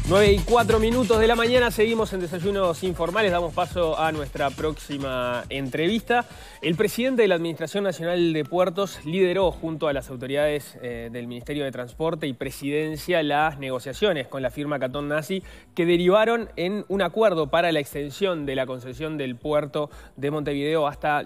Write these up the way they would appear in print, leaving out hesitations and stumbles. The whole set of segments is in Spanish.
9:04 de la mañana, seguimos en Desayunos Informales, damos paso a nuestra próxima entrevista. El presidente de la Administración Nacional de Puertos lideró junto a las autoridades del Ministerio de Transporte y Presidencia las negociaciones con la firma Catón Nassi que derivaron en un acuerdo para la extensión de la concesión del puerto de Montevideo hasta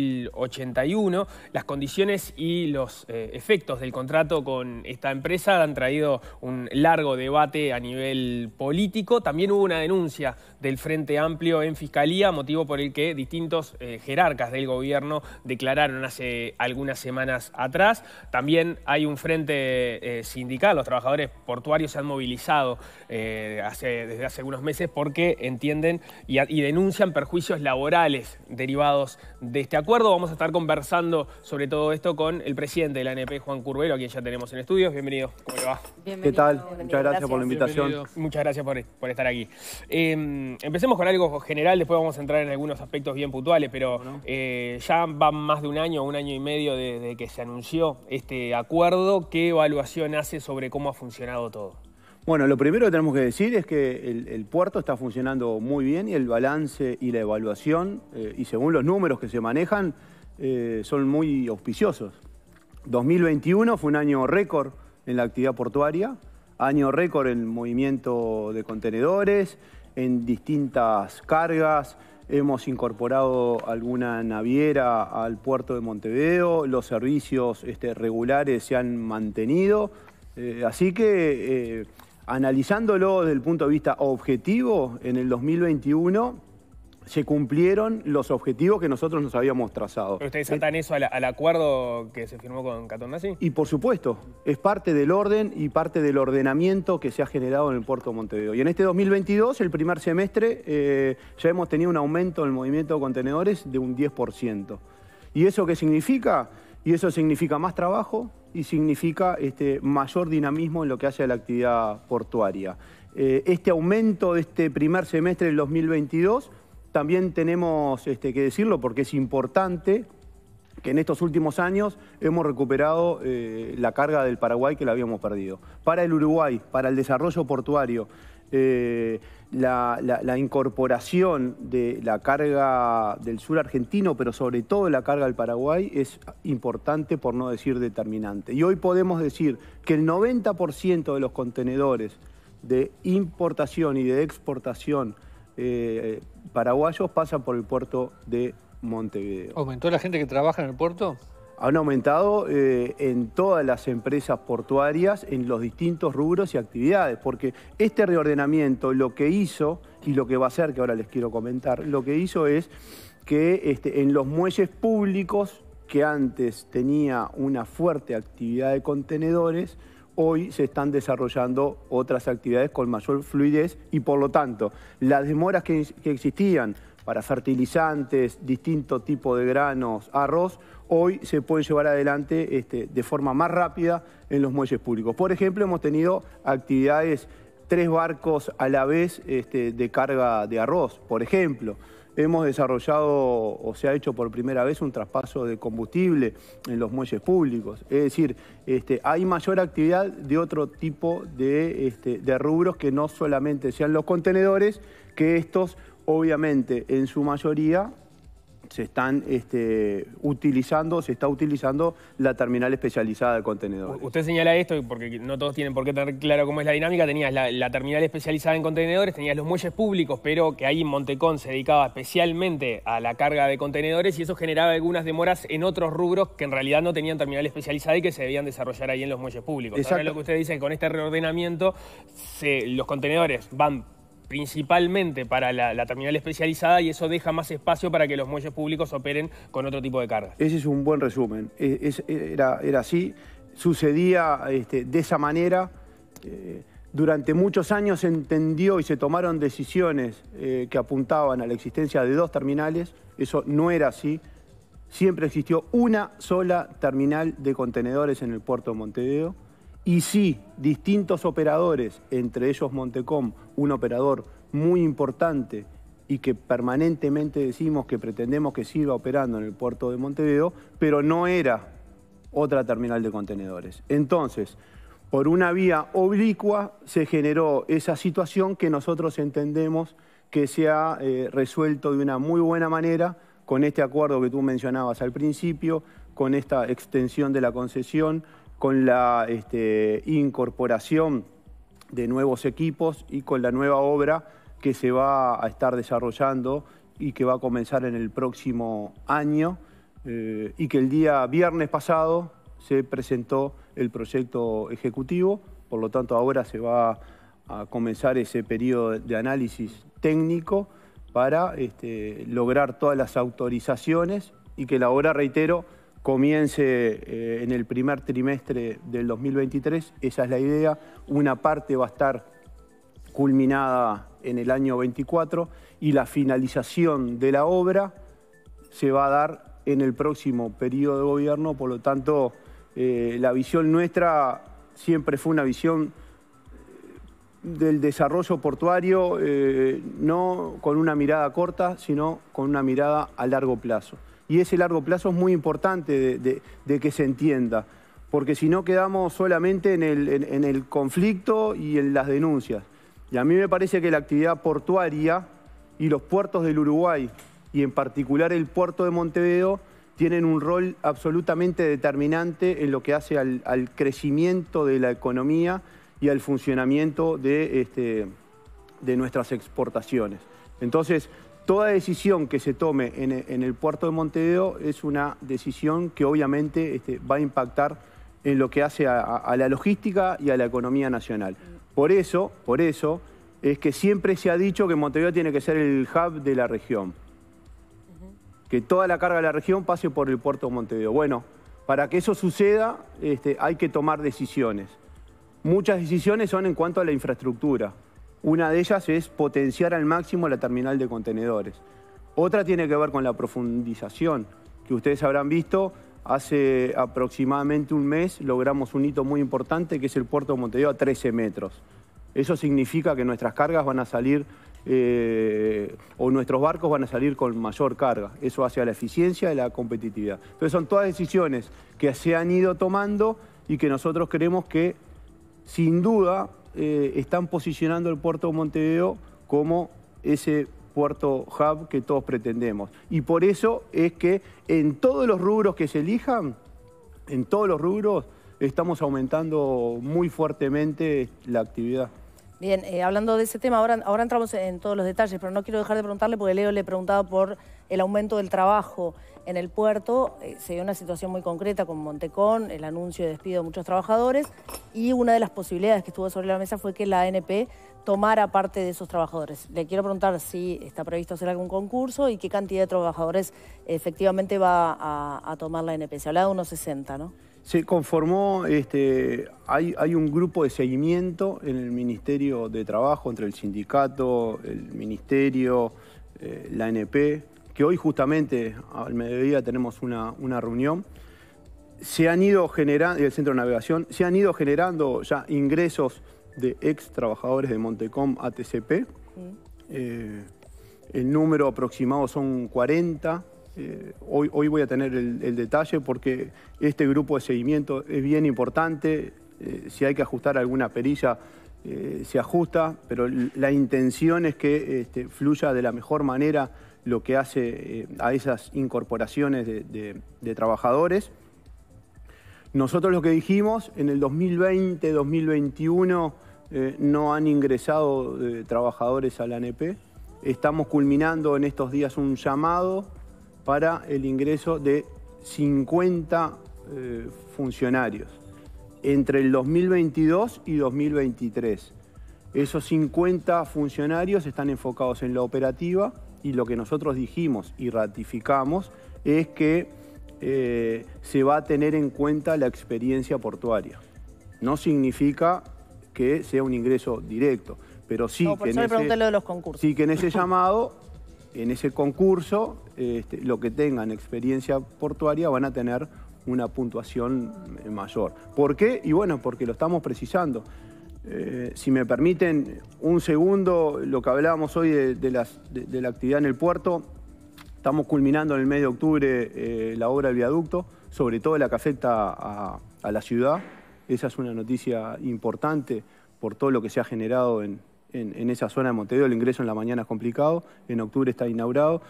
2081. Las condiciones y los efectos del contrato con esta empresa han traído un largo debate a nivel político. También hubo una denuncia del Frente Amplio en Fiscalía, motivo por el que distintos jerarcas del gobierno declararon hace algunas semanas atrás. También hay un frente sindical, los trabajadores portuarios se han movilizado desde hace algunos meses porque entienden y denuncian perjuicios laborales derivados de este acuerdo. Vamos a estar conversando sobre todo esto con el presidente de la ANP, Juan Curbelo, a quien ya tenemos en estudios. Bienvenido, ¿cómo le va? Bienvenido. ¿Qué tal? Muchas gracias por la invitación. Bienvenido. Muchas gracias por estar aquí. Empecemos con algo general, después vamos a entrar en algunos aspectos bien puntuales, pero ya va más de un año y medio desde que se anunció este acuerdo. ¿Qué evaluación hace sobre cómo ha funcionado todo? Bueno, lo primero que tenemos que decir es que el puerto está funcionando muy bien y el balance y la evaluación, y según los números que se manejan, son muy auspiciosos. 2021 fue un año récord en la actividad portuaria, año récord en movimiento de contenedores, en distintas cargas. Hemos incorporado alguna naviera al puerto de Montevideo, los servicios regulares se han mantenido. Así que, analizándolo desde el punto de vista objetivo, en el 2021 se cumplieron los objetivos que nosotros nos habíamos trazado. ¿Pero ustedes atan eso al acuerdo que se firmó con Catón Nassi? Y por supuesto, es parte del orden y parte del ordenamiento que se ha generado en el puerto de Montevideo. Y en este 2022, el primer semestre, ya hemos tenido un aumento en el movimiento de contenedores de un 10%. ¿Y eso qué significa? Y eso significa más trabajo y significa mayor dinamismo en lo que hace a la actividad portuaria. Este aumento de este primer semestre del 2022 también tenemos que decirlo porque es importante que en estos últimos años hemos recuperado la carga del Paraguay que la habíamos perdido. Para el Uruguay, para el desarrollo portuario, la incorporación de la carga del sur argentino, pero sobre todo la carga del Paraguay, es importante, por no decir determinante. Y hoy podemos decir que el 90% de los contenedores de importación y de exportación paraguayos pasan por el puerto de Montevideo. ¿Aumentó la gente que trabaja en el puerto? Han aumentado en todas las empresas portuarias, en los distintos rubros y actividades, porque este reordenamiento lo que hizo, y lo que va a hacer, que ahora les quiero comentar, lo que hizo es que en los muelles públicos, que antes tenía una fuerte actividad de contenedores, hoy se están desarrollando otras actividades con mayor fluidez y, por lo tanto, las demoras que existían para fertilizantes, distinto tipo de granos, arroz, hoy se pueden llevar adelante de forma más rápida en los muelles públicos. Por ejemplo, hemos tenido actividades, 3 barcos a la vez de carga de arroz, por ejemplo. Hemos desarrollado, o se ha hecho por primera vez, un traspaso de combustible en los muelles públicos. Es decir, hay mayor actividad de otro tipo de rubros que no solamente sean los contenedores, que estos, obviamente, en su mayoría, se está utilizando la terminal especializada de contenedores. Usted señala esto porque no todos tienen por qué tener claro cómo es la dinámica. Tenías la terminal especializada en contenedores, tenías los muelles públicos, pero que ahí en Montecón se dedicaba especialmente a la carga de contenedores y eso generaba algunas demoras en otros rubros que en realidad no tenían terminal especializada y que se debían desarrollar ahí en los muelles públicos. Exacto. Ahora lo que usted dice, que con este reordenamiento los contenedores van principalmente para la terminal especializada y eso deja más espacio para que los muelles públicos operen con otro tipo de cargas. Ese es un buen resumen. Era así, sucedía de esa manera. Durante muchos años se entendió y se tomaron decisiones que apuntaban a la existencia de 2 terminales. Eso no era así. Siempre existió una sola terminal de contenedores en el puerto de Montevideo. Y sí, distintos operadores, entre ellos Montecom, un operador muy importante y que permanentemente decimos que pretendemos que siga operando en el puerto de Montevideo, pero no era otra terminal de contenedores. Entonces, por una vía oblicua se generó esa situación que nosotros entendemos que se ha resuelto de una muy buena manera con este acuerdo que tú mencionabas al principio, con esta extensión de la concesión, con la incorporación de nuevos equipos y con la nueva obra que se va a estar desarrollando y que va a comenzar en el próximo año, y que el día viernes pasado se presentó el proyecto ejecutivo. Por lo tanto, ahora se va a comenzar ese periodo de análisis técnico para lograr todas las autorizaciones y que la obra, reitero, comience en el primer trimestre del 2023. Esa es la idea. Una parte va a estar culminada en el año 24 y la finalización de la obra se va a dar en el próximo periodo de gobierno. Por lo tanto, la visión nuestra siempre fue una visión del desarrollo portuario, no con una mirada corta, sino con una mirada a largo plazo. Y ese largo plazo es muy importante de que se entienda, porque si no quedamos solamente en el conflicto y en las denuncias. Y a mí me parece que la actividad portuaria y los puertos del Uruguay, y en particular el puerto de Montevideo, tienen un rol absolutamente determinante en lo que hace al crecimiento de la economía y al funcionamiento de nuestras exportaciones. Entonces, toda decisión que se tome en el puerto de Montevideo es una decisión que obviamente va a impactar en lo que hace a la logística y a la economía nacional. Por eso es que siempre se ha dicho que Montevideo tiene que ser el hub de la región. Que toda la carga de la región pase por el puerto de Montevideo. Bueno, para que eso suceda hay que tomar decisiones. Muchas decisiones son en cuanto a la infraestructura. Una de ellas es potenciar al máximo la terminal de contenedores. Otra tiene que ver con la profundización, que ustedes habrán visto. Hace aproximadamente un mes logramos un hito muy importante, que es el puerto de Montevideo a 13 metros. Eso significa que nuestras cargas van a salir, o nuestros barcos van a salir con mayor carga. Eso hace a la eficiencia y la competitividad. Entonces son todas decisiones que se han ido tomando y que nosotros creemos que, sin duda, están posicionando el puerto de Montevideo como ese puerto hub que todos pretendemos. Y por eso es que en todos los rubros que se elijan, en todos los rubros, estamos aumentando muy fuertemente la actividad. Bien, hablando de ese tema, ahora entramos en todos los detalles, pero no quiero dejar de preguntarle, porque Leo le preguntaba por el aumento del trabajo en el puerto. Se dio una situación muy concreta con Montecón, el anuncio de despido de muchos trabajadores, y una de las posibilidades que estuvo sobre la mesa fue que la ANP tomara parte de esos trabajadores. Le quiero preguntar si está previsto hacer algún concurso y qué cantidad de trabajadores efectivamente va a tomar la ANP. Se habla de unos 60, ¿no? Se conformó, hay un grupo de seguimiento en el Ministerio de Trabajo, entre el sindicato, el Ministerio, la ANP, que hoy justamente al mediodía tenemos una reunión. Se han ido generando, el Centro de Navegación, se han ido generando ya ingresos de ex trabajadores de Montecom a TCP. El número aproximado son 40. Hoy voy a tener el detalle porque este grupo de seguimiento es bien importante. Si hay que ajustar alguna perilla, se ajusta, pero la intención es que fluya de la mejor manera lo que hace a esas incorporaciones de trabajadores. Nosotros lo que dijimos, en el 2020, 2021 no han ingresado trabajadores a la ANP. Estamos culminando en estos días un llamado para el ingreso de 50 funcionarios entre el 2022 y 2023. Esos 50 funcionarios están enfocados en la operativa y lo que nosotros dijimos y ratificamos es que se va a tener en cuenta la experiencia portuaria. No significa que sea un ingreso directo, pero sí, por eso le pregunté lo de los concursos. Sí que en ese llamado, en ese concurso, lo que tengan experiencia portuaria van a tener una puntuación mayor. ¿Por qué? Y bueno, porque lo estamos precisando. Si me permiten un segundo, lo que hablábamos hoy de la actividad en el puerto, estamos culminando en el mes de octubre la obra del viaducto, sobre todo la que afecta a la ciudad. Esa es una noticia importante por todo lo que se ha generado en esa zona de Montevideo. El ingreso en la mañana es complicado, en octubre está inaugurado.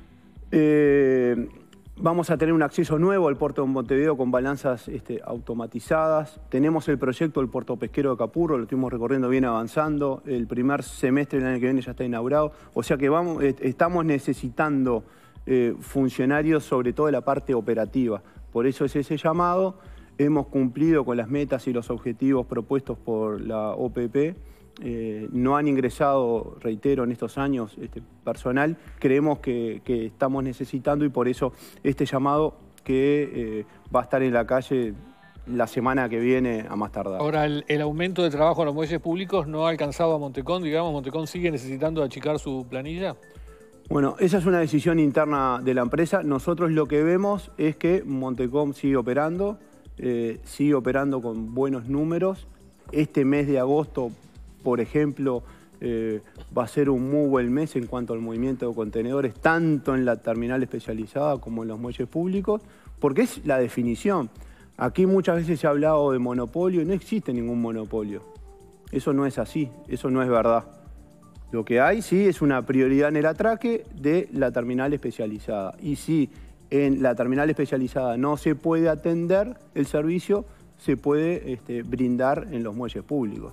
Vamos a tener un acceso nuevo al puerto de Montevideo con balanzas automatizadas. Tenemos el proyecto del puerto pesquero de Capurro, lo estuvimos recorriendo, bien avanzando. El primer semestre del año que viene ya está inaugurado. O sea que estamos necesitando funcionarios, sobre todo de la parte operativa. Por eso es ese llamado. Hemos cumplido con las metas y los objetivos propuestos por la OPP. No han ingresado, reitero, en estos años personal. Creemos que estamos necesitando y por eso este llamado que va a estar en la calle la semana que viene a más tardar. Ahora, el aumento de trabajo en los muelles públicos no ha alcanzado a Montecón, digamos. ¿Montecón sigue necesitando achicar su planilla? Bueno, esa es una decisión interna de la empresa. Nosotros lo que vemos es que Montecón sigue operando con buenos números. Este mes de agosto, por ejemplo, va a ser un muy buen mes en cuanto al movimiento de contenedores, tanto en la terminal especializada como en los muelles públicos, porque es la definición. Aquí muchas veces se ha hablado de monopolio, no existe ningún monopolio. Eso no es así, eso no es verdad. Lo que hay, sí, es una prioridad en el atraque de la terminal especializada. Y si en la terminal especializada no se puede atender el servicio, se puede brindar en los muelles públicos.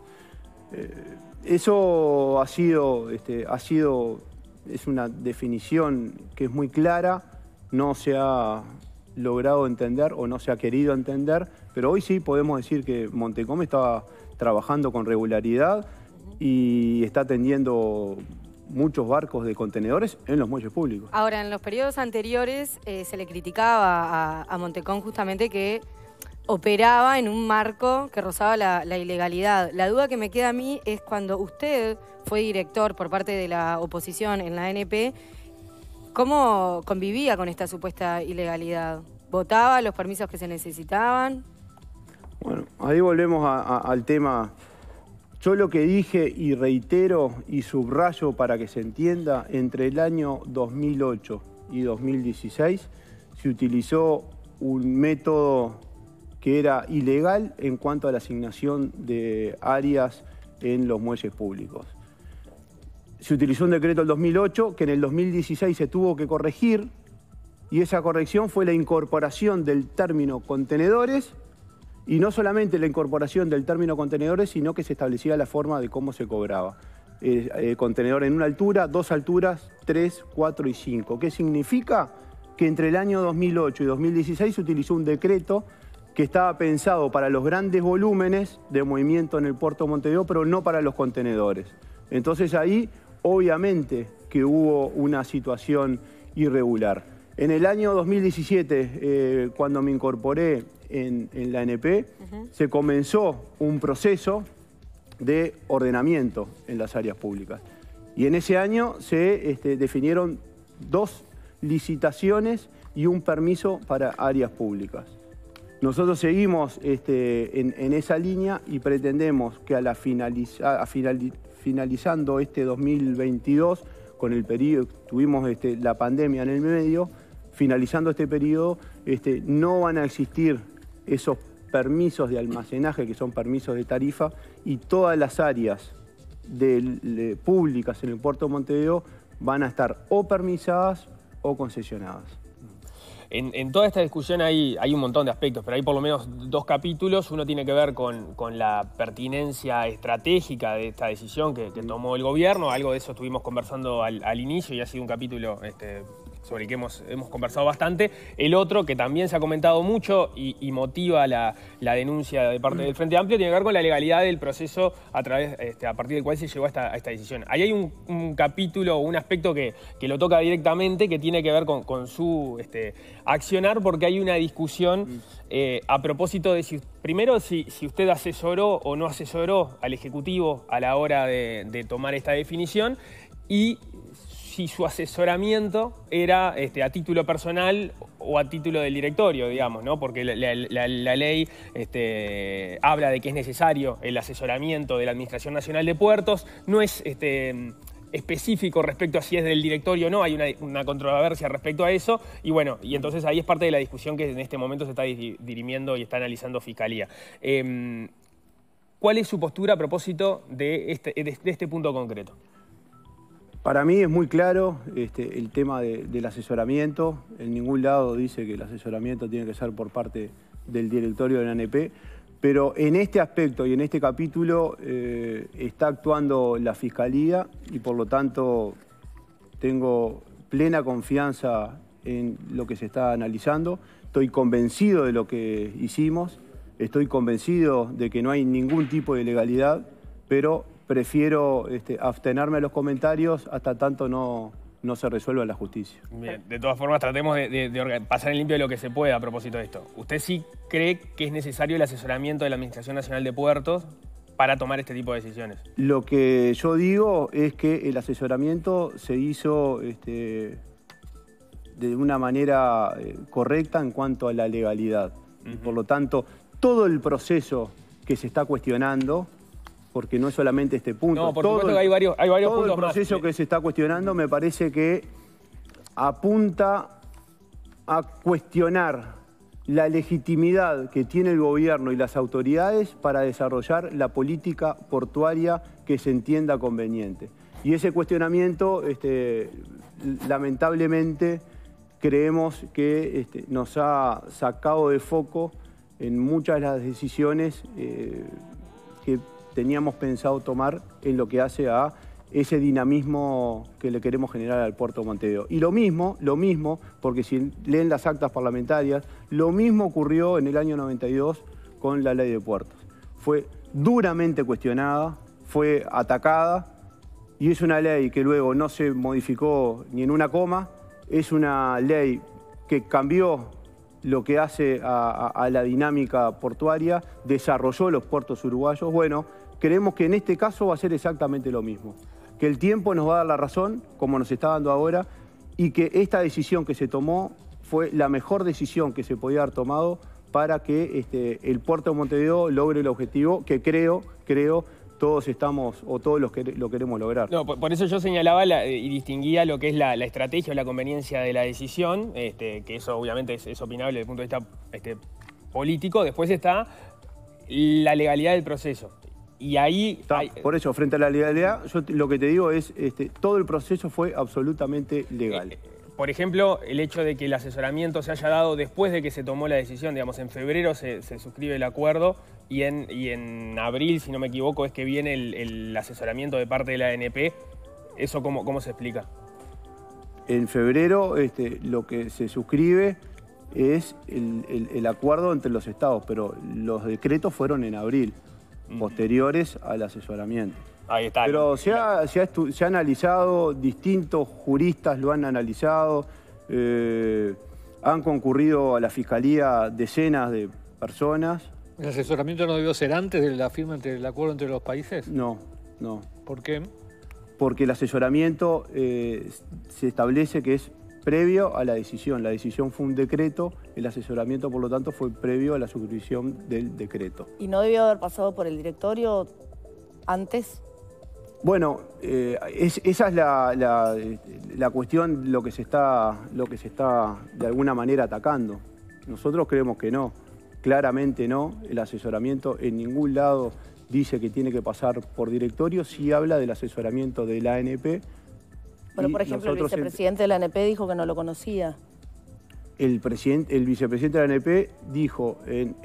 Eso es una definición que es muy clara, no se ha logrado entender o no se ha querido entender, pero hoy sí podemos decir que Montecom está trabajando con regularidad y está atendiendo muchos barcos de contenedores en los muelles públicos. Ahora, en los periodos anteriores se le criticaba a Montecom justamente que operaba en un marco que rozaba la ilegalidad. La duda que me queda a mí es cuando usted fue director por parte de la oposición en la ANP, ¿cómo convivía con esta supuesta ilegalidad? ¿Votaba los permisos que se necesitaban? Bueno, ahí volvemos al tema. Yo lo que dije y reitero y subrayo para que se entienda, entre el año 2008 y 2016 se utilizó un método que era ilegal en cuanto a la asignación de áreas en los muelles públicos. Se utilizó un decreto del 2008 que en el 2016 se tuvo que corregir y esa corrección fue la incorporación del término contenedores y no solamente la incorporación del término contenedores, sino que se establecía la forma de cómo se cobraba. Contenedor en una altura, 2 alturas, 3, 4 y 5. ¿Qué significa? Que entre el año 2008 y 2016 se utilizó un decreto que estaba pensado para los grandes volúmenes de movimiento en el puerto de Montevideo, pero no para los contenedores. Entonces ahí, obviamente, que hubo una situación irregular. En el año 2017, cuando me incorporé en la ANP, se comenzó un proceso de ordenamiento en las áreas públicas. Y en ese año se definieron 2 licitaciones y un permiso para áreas públicas. Nosotros seguimos en esa línea y pretendemos que finalizando este 2022, con el periodo, tuvimos la pandemia en el medio, finalizando este periodo, no van a existir esos permisos de almacenaje, que son permisos de tarifa, y todas las áreas públicas en el puerto de Montevideo van a estar o permisadas o concesionadas. En toda esta discusión hay un montón de aspectos, pero hay por lo menos 2 capítulos. Uno tiene que ver con la pertinencia estratégica de esta decisión que tomó el gobierno. Algo de eso estuvimos conversando al inicio y ha sido un capítulo sobre el que hemos conversado bastante. El otro, que también se ha comentado mucho y motiva la denuncia de parte del Frente Amplio, tiene que ver con la legalidad del proceso a partir del cual se llegó a esta decisión. Ahí hay un capítulo, un aspecto que lo toca directamente, que tiene que ver con su accionar, porque hay una discusión a propósito de si usted asesoró o no asesoró al Ejecutivo a la hora de tomar esta definición y si su asesoramiento era a título personal o a título del directorio, digamos, ¿no? Porque la ley habla de que es necesario el asesoramiento de la Administración Nacional de Puertos. No es específico respecto a si es del directorio o no, hay una controversia respecto a eso, y bueno, y entonces ahí es parte de la discusión que en este momento se está dirimiendo y está analizando Fiscalía. ¿Cuál es su postura a propósito de este punto concreto? Para mí es muy claro el tema del asesoramiento. En ningún lado dice que el asesoramiento tiene que ser por parte del directorio de la ANP, pero en este aspecto y en este capítulo está actuando la Fiscalía y por lo tanto tengo plena confianza en lo que se está analizando. Estoy convencido de lo que hicimos, estoy convencido de que no hay ningún tipo de ilegalidad, pero prefiero abstenerme de los comentarios hasta tanto no se resuelva en la justicia. Bien, de todas formas, tratemos de pasar en limpio de lo que se pueda a propósito de esto. ¿Usted sí cree que es necesario el asesoramiento de la Administración Nacional de Puertos para tomar este tipo de decisiones? Lo que yo digo es que el asesoramiento se hizo de una manera correcta en cuanto a la legalidad. Y por lo tanto, todo el proceso que se está cuestionando, porque no es solamente este punto. No, por supuesto que hay varios puntos más. Todo el proceso que se está cuestionando me parece que apunta a cuestionar la legitimidad que tiene el gobierno y las autoridades para desarrollar la política portuaria que se entienda conveniente. Y ese cuestionamiento, lamentablemente, creemos que nos ha sacado de foco en muchas de las decisiones que teníamos pensado tomar en lo que hace a ese dinamismo que le queremos generar al puerto de Montevideo. Y lo mismo, porque si leen las actas parlamentarias, lo mismo ocurrió en el año 92 con la ley de puertos. Fue duramente cuestionada, fue atacada, y es una ley que luego no se modificó ni en una coma, es una ley que cambió lo que hace a la dinámica portuaria, desarrolló los puertos uruguayos. Bueno, creemos que en este caso va a ser exactamente lo mismo. Que el tiempo nos va a dar la razón, como nos está dando ahora, y que esta decisión que se tomó fue la mejor decisión que se podía haber tomado para que el puerto de Montevideo logre el objetivo que creo todos estamos, o todos lo queremos lograr. No, por eso yo señalaba y distinguía lo que es la estrategia o la conveniencia de la decisión, que eso obviamente es opinable desde el punto de vista político. Después está la legalidad del proceso. Y ahí... Por eso, frente a la legalidad, yo lo que te digo es, todo el proceso fue absolutamente legal. Por ejemplo, el hecho de que el asesoramiento se haya dado después de que se tomó la decisión, digamos, en febrero se suscribe el acuerdo y en abril, si no me equivoco, es que viene el asesoramiento de parte de la ANP. ¿Eso cómo se explica? En febrero lo que se suscribe es el acuerdo entre los estados, pero los decretos fueron en abril, posteriores al asesoramiento. Ahí está. Pero se ha analizado, distintos juristas lo han analizado, han concurrido a la Fiscalía decenas de personas. ¿El asesoramiento no debió ser antes de la firma del acuerdo entre los países? No. ¿Por qué? Porque el asesoramiento se establece que es previo a la decisión. La decisión fue un decreto, el asesoramiento, por lo tanto, fue previo a la suscripción del decreto. ¿Y no debió haber pasado por el directorio antes? Bueno, esa es la cuestión, lo que se está de alguna manera atacando. Nosotros creemos que no, claramente no. El asesoramiento en ningún lado dice que tiene que pasar por directorio, sí habla del asesoramiento de la ANP. Bueno, por ejemplo, el vicepresidente de la ANP dijo que no lo conocía. El vicepresidente de la ANP dijo en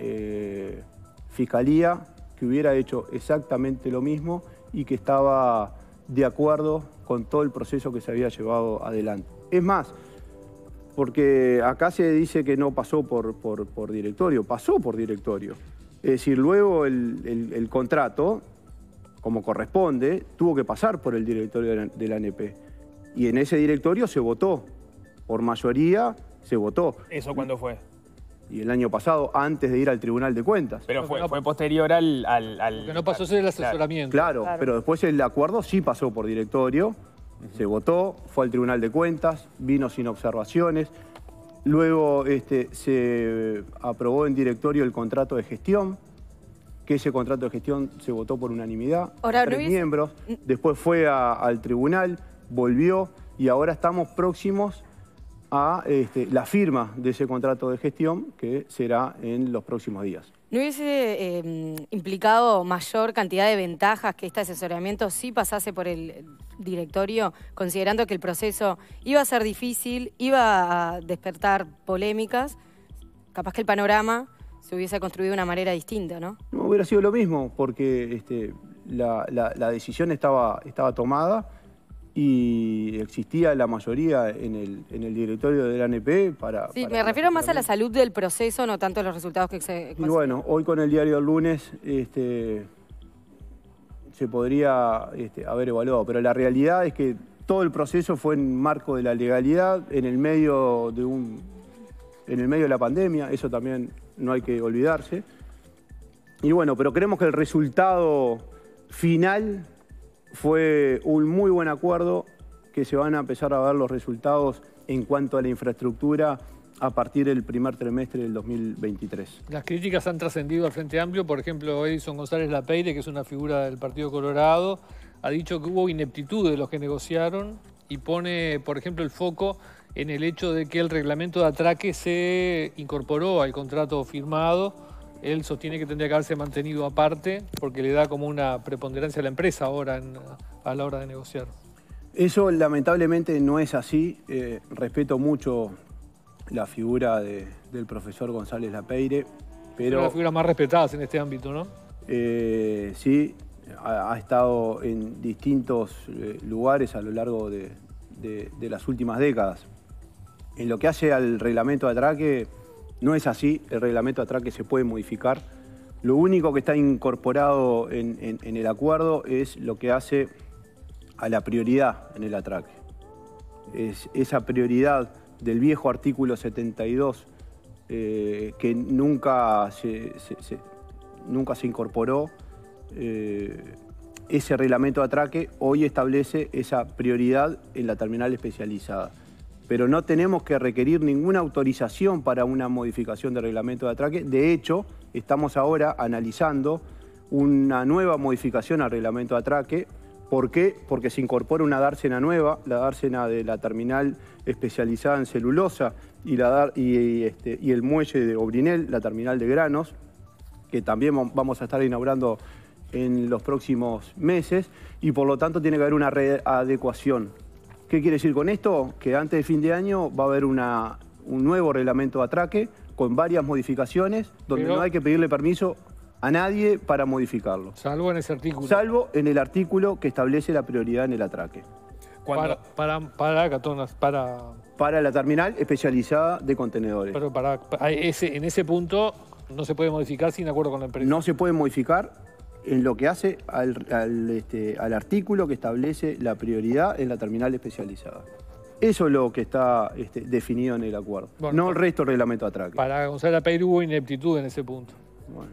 Fiscalía que hubiera hecho exactamente lo mismo y que estaba de acuerdo con todo el proceso que se había llevado adelante. Es más, porque acá se dice que no pasó por directorio, pasó por directorio. Es decir, luego el contrato, como corresponde, tuvo que pasar por el directorio de la ANP. Y en ese directorio se votó, por mayoría se votó. ¿Eso cuándo fue? Y el año pasado, antes de ir al Tribunal de Cuentas. Pero fue posterior al... Que no pasó a ser el asesoramiento. Claro, pero después el acuerdo sí pasó por directorio, se votó, fue al Tribunal de Cuentas, vino sin observaciones. Luego se aprobó en directorio el contrato de gestión, que ese contrato de gestión se votó por unanimidad, Ahora, 3 miembros, después fue al tribunal, volvió y ahora estamos próximos a la firma de ese contrato de gestión que será en los próximos días. ¿No hubiese implicado mayor cantidad de ventajas que este asesoramiento sí pasase por el directorio, considerando que el proceso iba a ser difícil, iba a despertar polémicas? Capaz que el panorama se hubiese construido de una manera distinta, ¿no? No hubiera sido lo mismo, porque la decisión estaba tomada y existía la mayoría en el directorio del ANP para... Sí, para me refiero más a la salud del proceso, no tanto a los resultados que se... Y bueno, hoy con el diario del lunes se podría haber evaluado, pero la realidad es que todo el proceso fue en marco de la legalidad, en el medio de la pandemia, eso también no hay que olvidarse. Y bueno, pero creemos que el resultado final fue un muy buen acuerdo, que se van a empezar a ver los resultados en cuanto a la infraestructura a partir del primer trimestre del 2023. Las críticas han trascendido al Frente Amplio. Por ejemplo, Edison González Lapeire, que es una figura del Partido Colorado, ha dicho que hubo ineptitud de los que negociaron y pone, por ejemplo, el foco en el hecho de que el reglamento de atraque se incorporó al contrato firmado. Él sostiene que tendría que haberse mantenido aparte porque le da como una preponderancia a la empresa ahora a la hora de negociar. Eso lamentablemente no es así. Respeto mucho la figura del profesor González Lapeire, pero... Es una de las figuras más respetadas en este ámbito, ¿no? Sí, ha estado en distintos lugares a lo largo de las últimas décadas. En lo que hace al reglamento de atraque, no es así. El reglamento de atraque se puede modificar. Lo único que está incorporado en el acuerdo es lo que hace a la prioridad en el atraque. Es esa prioridad del viejo artículo 72 que nunca se incorporó. Ese reglamento de atraque hoy establece esa prioridad en la terminal especializada. Pero no tenemos que requerir ninguna autorización para una modificación del reglamento de atraque. De hecho, estamos ahora analizando una nueva modificación al reglamento de atraque. ¿Por qué? Porque se incorpora una dársena nueva, la dársena de la terminal especializada en celulosa y el muelle de Obrinel, la terminal de granos, que también vamos a estar inaugurando en los próximos meses, y por lo tanto tiene que haber una readecuación. ¿Qué quiere decir con esto? Que antes de fin de año va a haber un nuevo reglamento de atraque con varias modificaciones, donde no hay que pedirle permiso a nadie para modificarlo. Salvo en ese artículo. Salvo en el artículo que establece la prioridad en el atraque. Para la terminal especializada de contenedores. Pero en ese punto no se puede modificar sin acuerdo con la empresa. No se puede modificar en lo que hace al artículo que establece la prioridad en la terminal especializada. Eso es lo que está definido en el acuerdo, bueno, no el resto del reglamento de atraque. Para González Lapeire hubo ineptitud en ese punto. Bueno,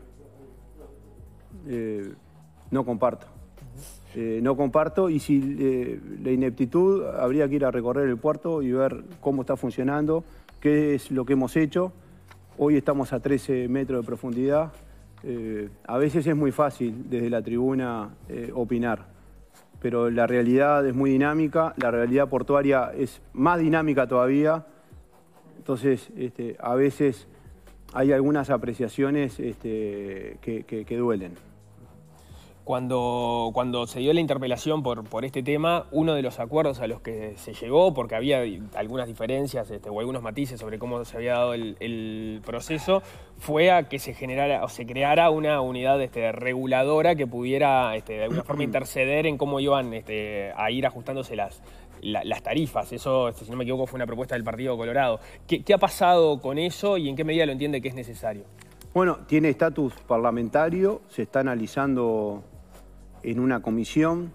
no comparto. No comparto, y si la ineptitud, habría que ir a recorrer el puerto y ver cómo está funcionando, qué es lo que hemos hecho. Hoy estamos a 13 metros de profundidad. A veces es muy fácil desde la tribuna opinar, pero la realidad es muy dinámica, la realidad portuaria es más dinámica todavía. Entonces, a veces hay algunas apreciaciones que duelen. Cuando se dio la interpelación por este tema, uno de los acuerdos a los que se llegó, porque había algunas diferencias o algunos matices sobre cómo se había dado el proceso, fue a que se generara o se creara una unidad reguladora que pudiera de alguna forma interceder en cómo iban a ir ajustándose las tarifas. Eso, si no me equivoco, fue una propuesta del Partido Colorado. ¿Qué ha pasado con eso y en qué medida lo entiende que es necesario? Bueno, tiene estatus parlamentario, se está analizando en una comisión,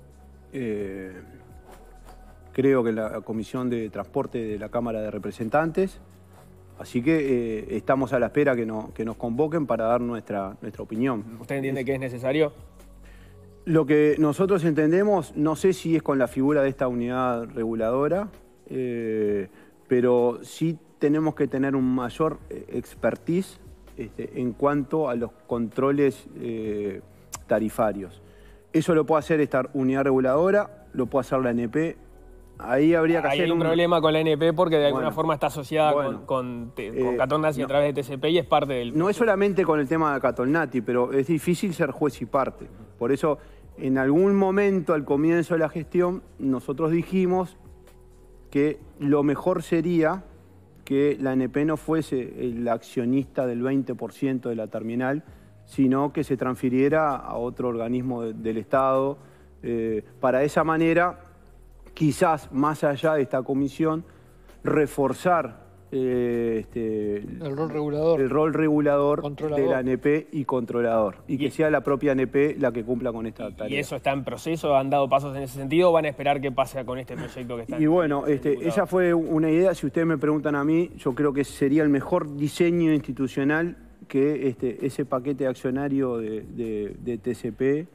creo que la Comisión de Transporte de la Cámara de Representantes, así que estamos a la espera que nos convoquen para dar nuestra opinión. ¿Usted entiende que es necesario? Lo que nosotros entendemos, no sé si es con la figura de esta unidad reguladora, pero sí tenemos que tener un mayor expertise en cuanto a los controles tarifarios. Eso lo puede hacer esta unidad reguladora, lo puede hacer la ANP. Ahí habría que hacer hay un problema con la ANP porque de alguna forma está asociada con Catolnati a través de TCP y es parte del... No es solamente con el tema de Catolnati, pero es difícil ser juez y parte. Por eso, en algún momento, al comienzo de la gestión, nosotros dijimos que lo mejor sería que la ANP no fuese el accionista del 20% de la terminal, sino que se transfiriera a otro organismo del Estado. Para esa manera, quizás más allá de esta comisión, reforzar el rol regulador de la ANP y controlador. Y que sea la propia ANP la que cumpla con esta tarea. ¿Y eso está en proceso? ¿Han dado pasos en ese sentido o van a esperar qué pasa con este proyecto que está? Y bueno, esa fue una idea. Si ustedes me preguntan a mí, yo creo que sería el mejor diseño institucional que ese paquete accionario de TCP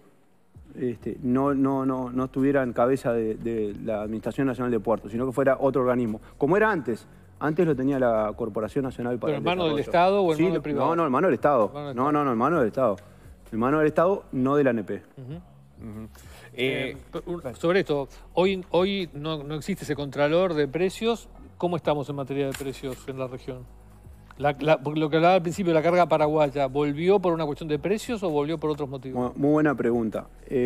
no estuviera en cabeza de la Administración Nacional de Puertos, sino que fuera otro organismo. Como era antes. Antes lo tenía la Corporación Nacional para el Desarrollo. ¿Pero en mano del Estado o en mano del privado? No, en mano del Estado. No, en mano del Estado. En mano del Estado, no de la ANP. Sobre esto, hoy no existe ese contralor de precios. ¿Cómo estamos en materia de precios en la región? Lo que hablaba al principio, la carga paraguaya, ¿volvió por una cuestión de precios o volvió por otros motivos? Muy buena pregunta.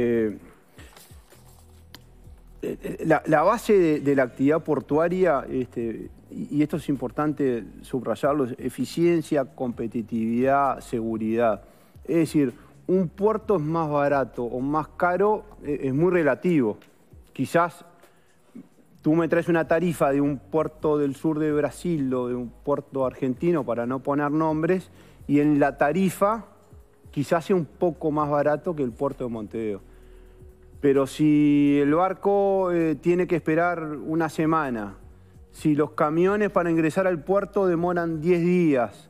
La base de la actividad portuaria, y esto es importante subrayarlo, es eficiencia, competitividad, seguridad. Es decir, un puerto es más barato o más caro, es muy relativo. Quizás tú me traes una tarifa de un puerto del sur de Brasil o de un puerto argentino, para no poner nombres, y en la tarifa quizás sea un poco más barato que el puerto de Montevideo. Pero si el barco tiene que esperar una semana, si los camiones para ingresar al puerto demoran 10 días,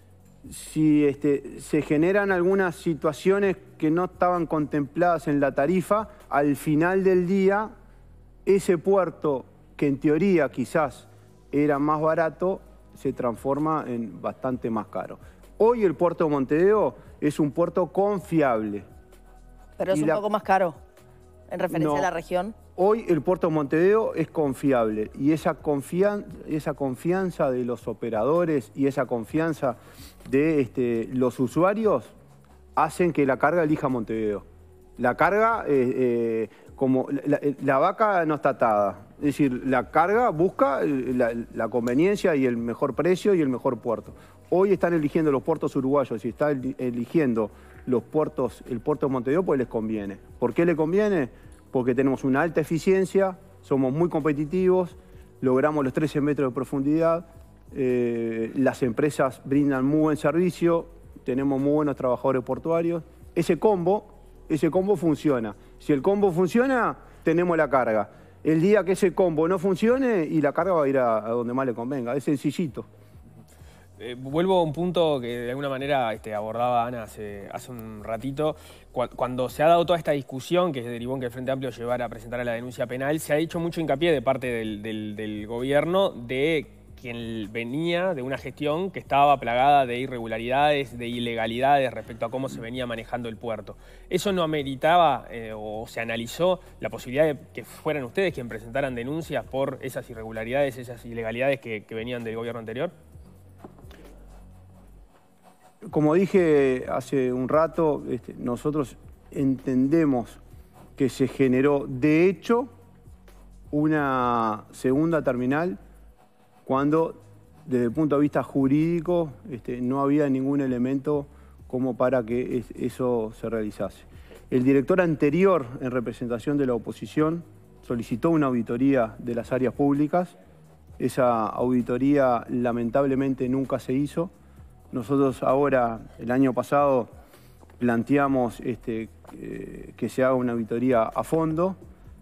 si se generan algunas situaciones que no estaban contempladas en la tarifa, al final del día, ese puerto, que en teoría quizás era más barato, se transforma en bastante más caro. Hoy el puerto de Montevideo es un puerto confiable. Pero es un poco más caro. ¿En referencia a la región? Hoy el puerto de Montevideo es confiable y esa confianza de los operadores y esa confianza de los usuarios hacen que la carga elija Montevideo. La carga, como la vaca no está atada, es decir, la carga busca la conveniencia y el mejor precio y el mejor puerto. Hoy están eligiendo los puertos uruguayos y están eligiendo el puerto de Montevideo porque les conviene. ¿Por qué les conviene? Porque tenemos una alta eficiencia, somos muy competitivos, logramos los 13 metros de profundidad, las empresas brindan muy buen servicio, tenemos muy buenos trabajadores portuarios. Ese combo funciona. Si el combo funciona, tenemos la carga. El día que ese combo no funcione, y la carga va a ir a donde más le convenga, es sencillito. Vuelvo a un punto que de alguna manera abordaba Ana hace un ratito. Cuando se ha dado toda esta discusión que derivó en que el Frente Amplio llevara a presentar la denuncia penal, se ha hecho mucho hincapié de parte del gobierno de quien venía de una gestión que estaba plagada de irregularidades, de ilegalidades respecto a cómo se venía manejando el puerto. ¿Eso no ameritaba o se analizó la posibilidad de que fueran ustedes quienes presentaran denuncias por esas irregularidades, esas ilegalidades que venían del gobierno anterior? Como dije hace un rato, nosotros entendemos que se generó, de hecho, una segunda terminal cuando, desde el punto de vista jurídico, no había ningún elemento como para que eso se realizase. El director anterior, en representación de la oposición, solicitó una auditoría de las áreas públicas. Esa auditoría, lamentablemente, nunca se hizo. Nosotros ahora, el año pasado, planteamos que se haga una auditoría a fondo,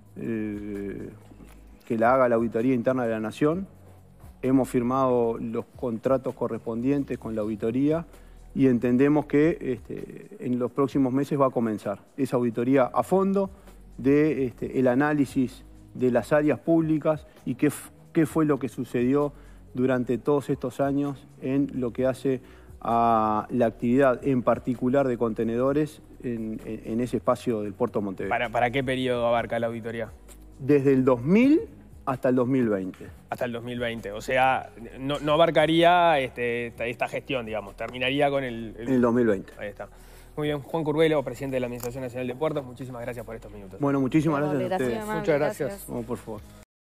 que la haga la Auditoría Interna de la Nación. Hemos firmado los contratos correspondientes con la auditoría y entendemos que en los próximos meses va a comenzar esa auditoría a fondo de el análisis de las áreas públicas y qué fue lo que sucedió durante todos estos años en lo que hace a la actividad en particular de contenedores en ese espacio del puerto de Montevideo. ¿Para qué periodo abarca la auditoría? Desde el 2000 hasta el 2020. Hasta el 2020. O sea, no abarcaría esta gestión, digamos. Terminaría con el... En el 2020. Ahí está. Muy bien. Juan Curbelo, presidente de la Administración Nacional de Puertos, muchísimas gracias por estos minutos. Bueno, muchísimas gracias a ustedes. Muchas gracias. Vamos, por favor.